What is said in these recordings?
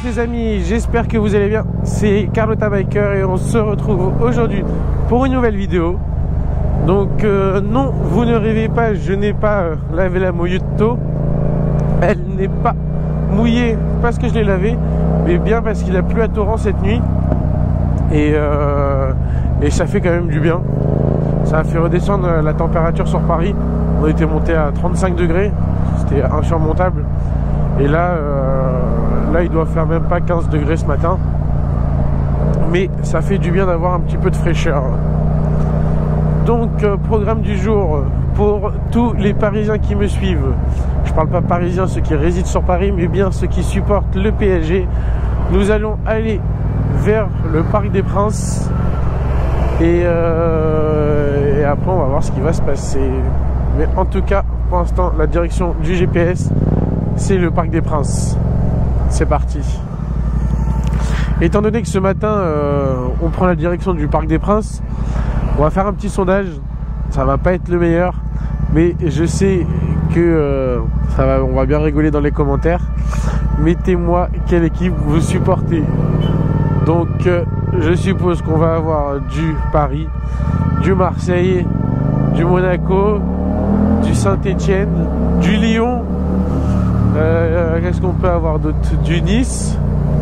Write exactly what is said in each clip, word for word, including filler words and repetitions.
tous les amis, j'espère que vous allez bien. C'est Carlotta Biker et on se retrouve aujourd'hui pour une nouvelle vidéo. Donc euh, non, vous ne rêvez pas, je n'ai pas euh, lavé la Mojito. Elle n'est pas mouillée parce que je l'ai lavée, mais bien parce qu'il a plu à torrent cette nuit. Et, euh, et ça fait quand même du bien. Ça a fait redescendre la température sur Paris. On était monté à trente-cinq degrés, c'était insurmontable. Et là, euh, là, il doit faire même pas quinze degrés ce matin. Mais ça fait du bien d'avoir un petit peu de fraîcheur. Donc, euh, programme du jour pour tous les Parisiens qui me suivent. Je parle pas parisiens, ceux qui résident sur Paris, mais bien ceux qui supportent le P S G. Nous allons aller vers le Parc des Princes. Et, euh, et après, on va voir ce qui va se passer. Mais en tout cas, pour l'instant, la direction du G P S, c'est le Parc des Princes. C'est parti. Étant donné que ce matin euh, on prend la direction du Parc des Princes, on va faire un petit sondage. Ça va pas être le meilleur, mais je sais que euh, ça va, on va bien rigoler dans les commentaires. Mettez-moi quelle équipe vous supportez. Donc euh, je suppose qu'on va avoir du Paris, du Marseille, du Monaco, du Saint-Etienne, du Lyon. Euh, Qu'est-ce qu'on peut avoir d'autre? Du Nice.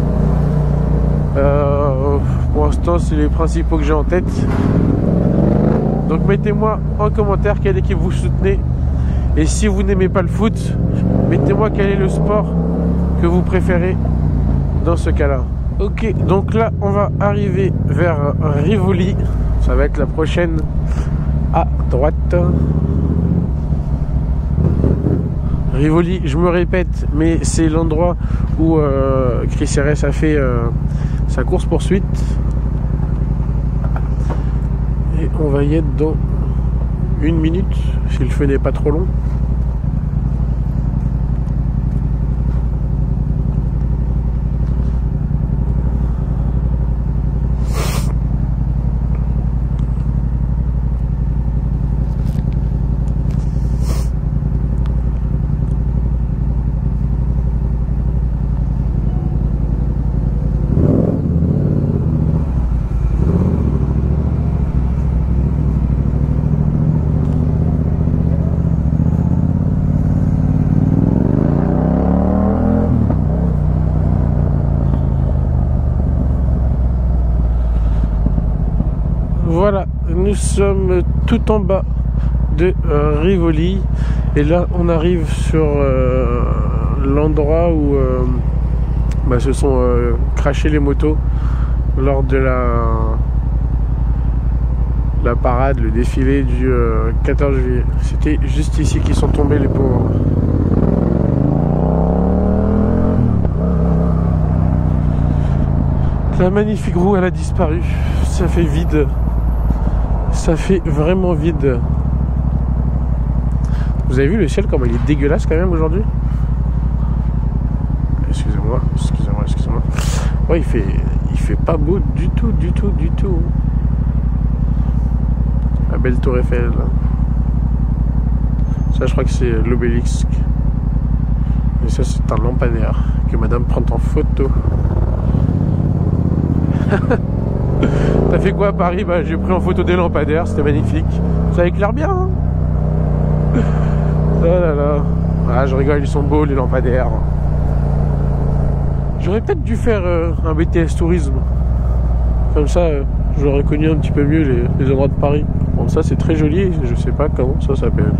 Euh, pour l'instant, c'est les principaux que j'ai en tête. Donc, mettez-moi en commentaire quelle équipe vous soutenez. Et si vous n'aimez pas le foot, mettez-moi quel est le sport que vous préférez dans ce cas-là. Ok, donc là, on va arriver vers Rivoli. Ça va être la prochaine à droite. Rivoli, je me répète, mais c'est l'endroit où euh, Chris R S a fait euh, sa course poursuite. Et on va y être dans une minute, si le feu n'est pas trop long. Voilà, nous sommes tout en bas de euh, Rivoli et là on arrive sur euh, l'endroit où euh, bah, se sont euh, crashées les motos lors de la, la parade, le défilé du euh, quatorze juillet. C'était juste ici qu'ils sont tombés les pauvres. La magnifique roue elle a disparu, ça fait vide. Ça fait vraiment vide. Vous avez vu le ciel comme il est dégueulasse quand même aujourd'hui? Excusez-moi, excusez-moi, excusez-moi. Ouais, il fait, il fait pas beau du tout, du tout, du tout. La belle tour Eiffel. Là. Ça, je crois que c'est l'obélisque. Et ça, c'est un lampadaire que madame prend en photo. T'as fait quoi à Paris? Bah j'ai pris en photo des lampadaires, c'était magnifique. Ça éclaire bien hein. Oh là là. Ah je rigole, ils sont beaux les lampadaires. J'aurais peut-être dû faire euh, un B T S tourisme. Comme ça euh, j'aurais connu un petit peu mieux les, les endroits de Paris. Bon ça c'est très joli, je sais pas comment ça s'appelle.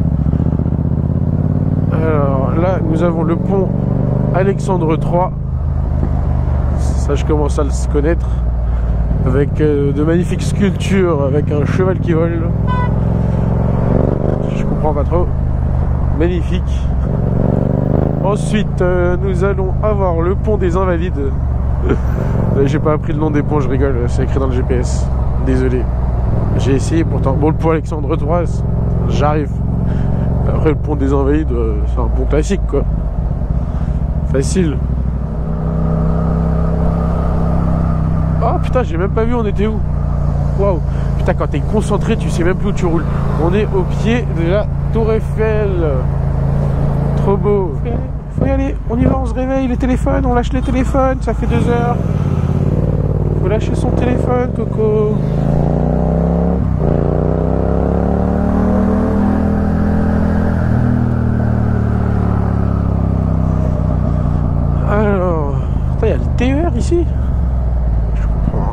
Alors là nous avons le pont Alexandre trois. Ça je commence à le connaître. Avec euh, de magnifiques sculptures, avec un cheval qui vole. Je comprends pas trop. Magnifique. Ensuite, euh, nous allons avoir le pont des Invalides. J'ai pas appris le nom des ponts, je rigole, c'est écrit dans le G P S. Désolé. J'ai essayé pourtant. Bon, le pont Alexandre trois, j'arrive. Après, le pont des Invalides, euh, c'est un pont classique, quoi. Facile. Oh putain, j'ai même pas vu on était où. Waouh. Putain, quand t'es concentré, tu sais même plus où tu roules. On est au pied de la Tour Eiffel. Trop beau. faut y aller. On y va, on se réveille, les téléphones, on lâche les téléphones, ça fait deux heures. Faut lâcher son téléphone, Coco. Alors, il y a le T E R ici. Je comprends.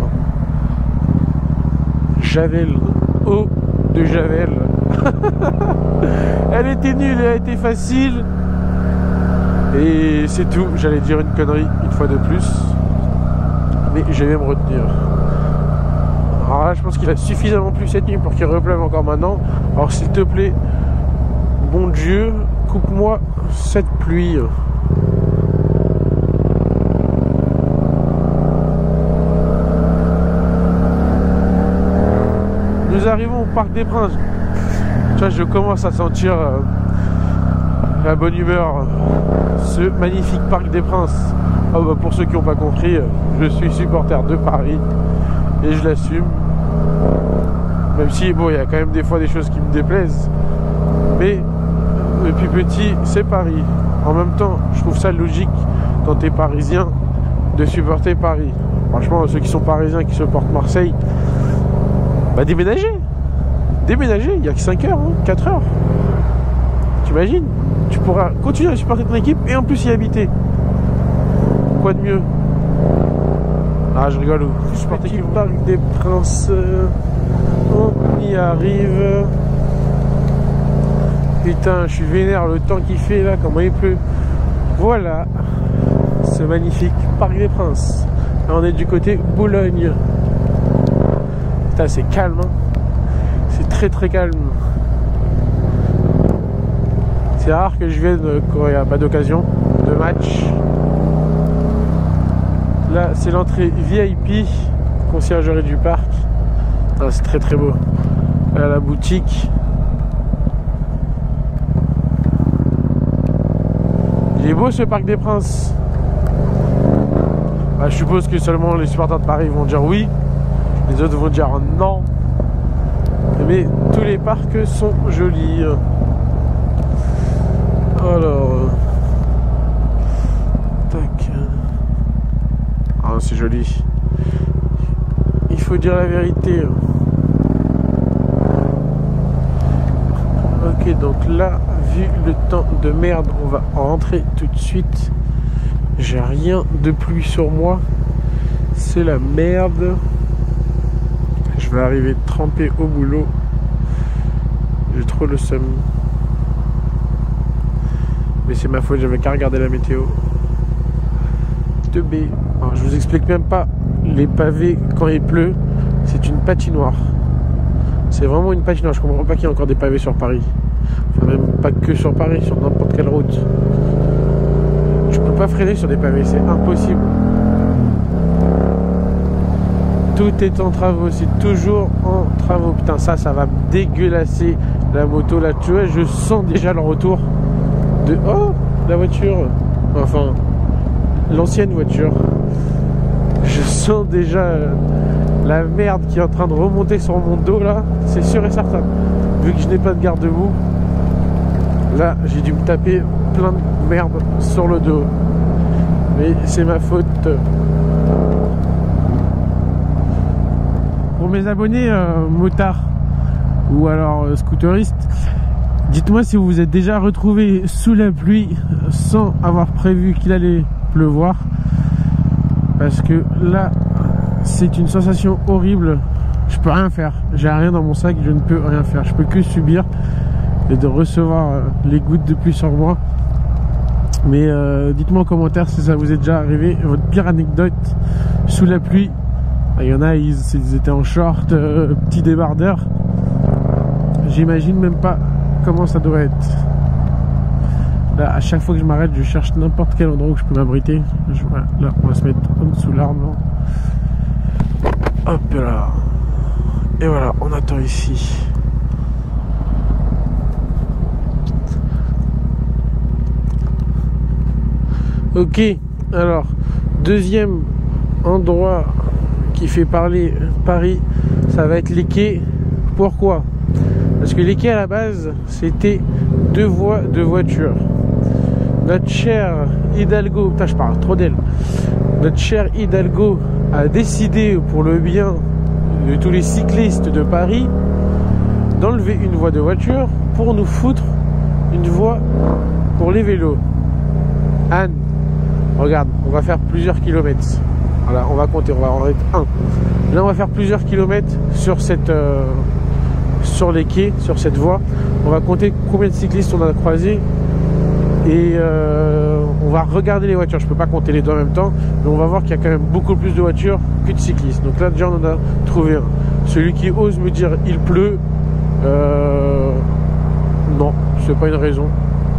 Javel, eau de Javel. Elle était nulle, elle a été facile. Et c'est tout. J'allais dire une connerie une fois de plus. Mais je vais me retenir. Alors là, je pense qu'il a suffisamment plu cette nuit pour qu'il repleuve encore maintenant. Alors s'il te plaît, bon Dieu, coupe-moi cette pluie. Nous arrivons au Parc des Princes. Tu vois, je commence à sentir euh, la bonne humeur. Ce magnifique Parc des Princes. Oh bah pour ceux qui n'ont pas compris, je suis supporter de Paris et je l'assume. Même si bon, il y a quand même des fois des choses qui me déplaisent. Mais depuis petit, c'est Paris. En même temps, je trouve ça logique quand tu es parisien de supporter Paris. Franchement, ceux qui sont parisiens qui supportent Marseille, bah déménager. Déménager, il n'y a que cinq heures, hein, quatre heures. T'imagines? Tu pourras continuer à supporter ton équipe et en plus y habiter. Quoi de mieux? Ah, je rigole. Supporter le Parc des Princes. On y arrive. Putain, je suis vénère le temps qu'il fait là, comment il pleut. Voilà. Ce magnifique Parc des Princes. Là, on est du côté Boulogne. Putain, c'est calme. Hein. C'est très très calme. C'est rare que je vienne quand il n'y a pas d'occasion de match. Là, c'est l'entrée V I P, conciergerie du parc. Ah, c'est très très beau. Là, la boutique. Il est beau ce Parc des Princes. Bah, je suppose que seulement les supporters de Paris vont dire oui. Les autres vont dire non. Mais tous les parcs sont jolis. Alors, tac. Ah, c'est joli. Il faut dire la vérité. Ok, donc là, vu le temps de merde, on va rentrer tout de suite. J'ai rien de pluie sur moi. C'est la merde. Je vais arriver trempé au boulot. J'ai trop le seum. Mais c'est ma faute, j'avais qu'à regarder la météo. deux B. Alors, je vous explique même pas. Les pavés, quand il pleut, c'est une patinoire. C'est vraiment une patinoire. Je comprends pas qu'il y ait encore des pavés sur Paris. Enfin, même pas que sur Paris, sur n'importe quelle route. Je peux pas freiner sur des pavés, c'est impossible. Tout est en travaux, c'est toujours en travaux. Putain, ça, ça va me dégueulasser la moto là. Tu vois, je sens déjà le retour de... Oh, la voiture. Enfin, l'ancienne voiture. Je sens déjà euh, la merde qui est en train de remonter sur mon dos là. C'est sûr et certain. Vu que je n'ai pas de garde-boue, là, j'ai dû me taper plein de merde sur le dos. Mais c'est ma faute. Pour mes abonnés euh, motards ou alors euh, scooteristes, dites-moi si vous vous êtes déjà retrouvés sous la pluie sans avoir prévu qu'il allait pleuvoir, parce que là c'est une sensation horrible. Je peux rien faire, j'ai rien dans mon sac, je ne peux rien faire, je peux que subir et de recevoir euh, les gouttes de pluie sur moi. Mais euh, dites-moi en commentaire si ça vous est déjà arrivé, votre pire anecdote sous la pluie. Il y en a, ils, ils étaient en short, euh, petit débardeur. J'imagine même pas comment ça doit être. Là, à chaque fois que je m'arrête, je cherche n'importe quel endroit où je peux m'abriter. Voilà, là, on va se mettre en dessous l'arbre. Hop là. Et voilà, on attend ici. Ok, alors, deuxième endroit qui fait parler Paris, ça va être les quais. Pourquoi? Parce que les quais à la base, c'était deux voies de voiture. notre cher Hidalgo, putain je parle trop d'elle, notre cher Hidalgo a décidé pour le bien de tous les cyclistes de Paris d'enlever une voie de voiture pour nous foutre une voie pour les vélos. Anne, regarde, on va faire plusieurs kilomètres. Voilà, on va compter, on va en être un. Là, on va faire plusieurs kilomètres sur cette, euh, sur les quais, sur cette voie. On va compter combien de cyclistes on a croisés et euh, on va regarder les voitures. Je peux pas compter les deux en même temps, mais on va voir qu'il y a quand même beaucoup plus de voitures que de cyclistes. Donc là, déjà, on en a trouvé un. Celui qui ose me dire il pleut, euh, non, c'est pas une raison.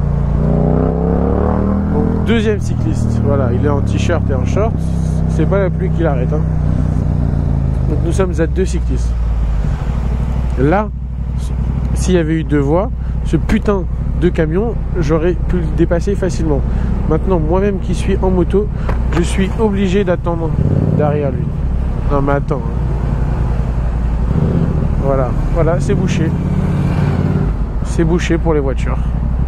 Donc, deuxième cycliste, voilà, il est en t-shirt et en short. C'est pas la pluie qui l'arrête, hein. Donc nous sommes à deux cyclistes. Là, s'il y avait eu deux voies, ce putain de camion, j'aurais pu le dépasser facilement. Maintenant, moi-même qui suis en moto, je suis obligé d'attendre derrière lui. Non mais attends. Voilà, voilà, c'est bouché. C'est bouché pour les voitures.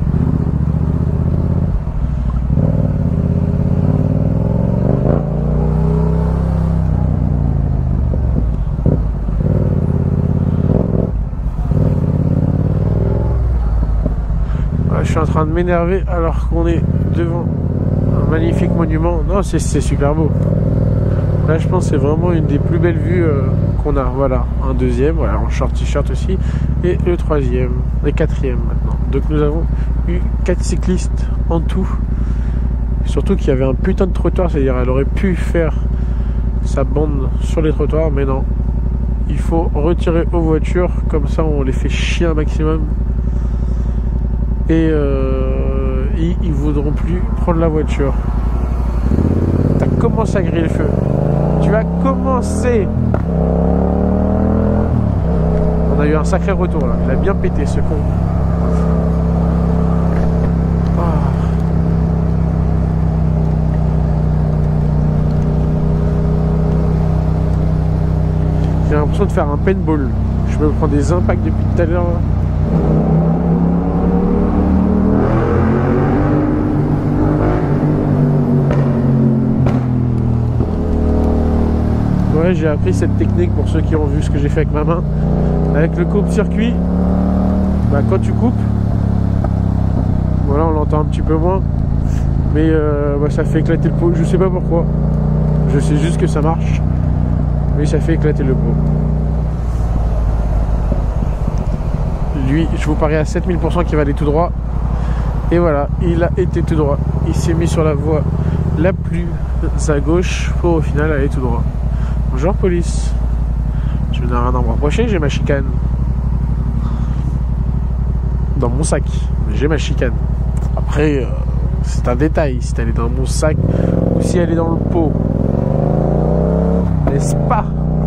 Je suis en train de m'énerver alors qu'on est devant un magnifique monument. Non, c'est super beau. Là, je pense que c'est vraiment une des plus belles vues euh, qu'on a. Voilà, un deuxième, voilà, en short t-shirt aussi. Et le troisième, et quatrième maintenant. Donc nous avons eu quatre cyclistes en tout. Surtout qu'il y avait un putain de trottoir, c'est-à-dire elle aurait pu faire sa bande sur les trottoirs, mais non. Il faut retirer aux voitures, comme ça on les fait chier un maximum. Et euh, ils, ils voudront plus prendre la voiture. T'as commencé à griller le feu. Tu as commencé. On a eu un sacré retour là. Il a bien pété ce con. Ah. J'ai l'impression de faire un paintball. Je me prends des impacts depuis tout à l'heure. Ouais, j'ai appris cette technique pour ceux qui ont vu ce que j'ai fait avec ma main. Avec le coupe-circuit, bah, quand tu coupes, voilà, on l'entend un petit peu moins, mais euh, bah, ça fait éclater le pot. Je sais pas pourquoi, je sais juste que ça marche, mais ça fait éclater le pot. Lui, je vous parie à sept mille pour cent qu'il va aller tout droit. Et voilà, il a été tout droit. Il s'est mis sur la voie la plus à gauche pour au final aller tout droit. Bonjour police. Je n'ai rien à me reprocher, j'ai ma chicane. Dans mon sac, j'ai ma chicane. Après, euh, c'est un détail, si elle est dans mon sac ou si elle est dans le pot. N'est-ce pas?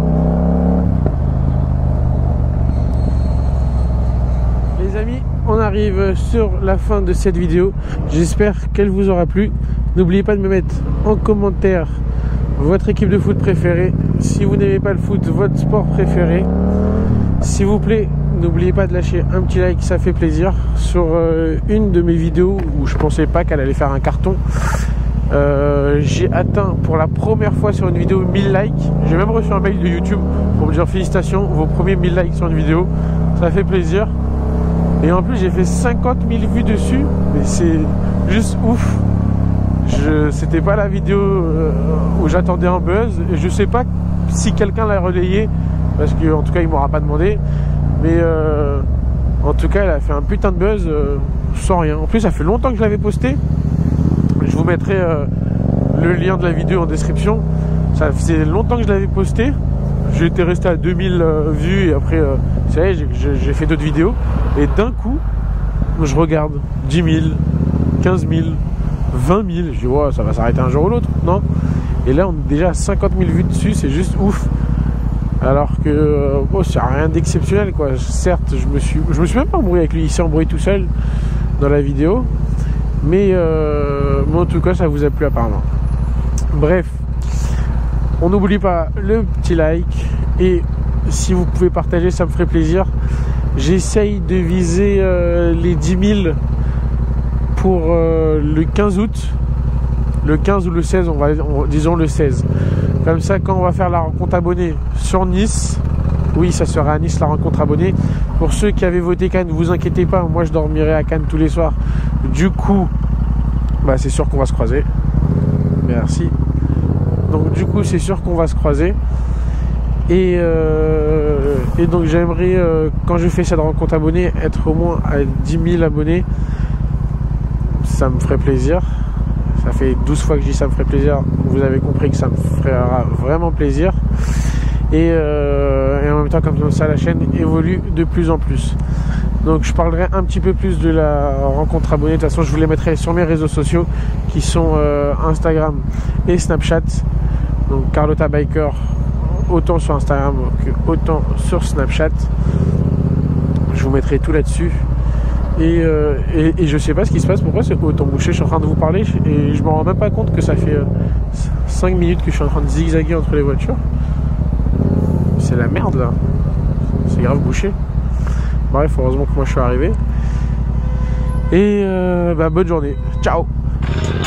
Les amis, on arrive sur la fin de cette vidéo. J'espère qu'elle vous aura plu. N'oubliez pas de me mettre en commentaire votre équipe de foot préférée. Si vous n'aimez pas le foot, votre sport préféré. S'il vous plaît, n'oubliez pas de lâcher un petit like, ça fait plaisir. Sur euh, une de mes vidéos où je pensais pas qu'elle allait faire un carton, euh, j'ai atteint pour la première fois sur une vidéo mille likes. J'ai même reçu un mail de YouTube pour me dire félicitations, vos premiers mille likes sur une vidéo. Ça fait plaisir. Et en plus j'ai fait cinquante mille vues dessus. Mais c'est juste ouf. C'était pas la vidéo euh, où j'attendais un buzz. Et je sais pas si quelqu'un l'a relayé, parce que en tout cas il m'aura pas demandé. Mais euh, en tout cas elle a fait un putain de buzz euh, sans rien. En plus ça fait longtemps que je l'avais posté. Je vous mettrai euh, le lien de la vidéo en description. Ça faisait longtemps que je l'avais posté. J'étais resté à deux mille euh, vues et après euh, vous savez j'ai fait d'autres vidéos. Et d'un coup je regarde dix mille, quinze mille, vingt mille, je dis ouais, ça va s'arrêter un jour ou l'autre, non? Et là on est déjà à cinquante mille vues dessus, c'est juste ouf. Alors que oh, c'est rien d'exceptionnel quoi. Certes, je me suis je me suis même pas embrouillé avec lui, il s'est embrouillé tout seul dans la vidéo. Mais, euh, mais en tout cas ça vous a plu apparemment. Bref, on n'oublie pas le petit like. Et si vous pouvez partager, ça me ferait plaisir. J'essaye de viser euh, les dix mille pour euh, le quinze août. Le quinze ou le seize, on va, on, disons le seize. Comme ça, quand on va faire la rencontre abonnée sur Nice, oui, ça sera à Nice la rencontre abonnée. Pour ceux qui avaient voté Cannes, ne vous inquiétez pas, moi je dormirai à Cannes tous les soirs. Du coup, bah, c'est sûr qu'on va se croiser. Merci. Donc du coup, c'est sûr qu'on va se croiser. Et, euh, et donc j'aimerais, euh, quand je fais cette rencontre abonnée, être au moins à dix mille abonnés. Ça me ferait plaisir. Ça fait douze fois que je dis ça me ferait plaisir. Vous avez compris que ça me fera vraiment plaisir. Et, euh, et en même temps, comme ça, la chaîne évolue de plus en plus. Donc je parlerai un petit peu plus de la rencontre abonnée. De toute façon, je vous les mettrai sur mes réseaux sociaux qui sont euh, Instagram et Snapchat. Donc Carlotta Biker, autant sur Instagram que autant sur Snapchat. Je vous mettrai tout là-dessus. Et, euh, et, et je sais pas ce qui se passe, pourquoi c'est autant bouché. Je suis en train de vous parler et je me rends même pas compte que ça fait euh, cinq minutes que je suis en train de zigzaguer entre les voitures. C'est la merde là. C'est grave bouché. Bref, heureusement que moi je suis arrivé. Et euh, bah, bonne journée. Ciao.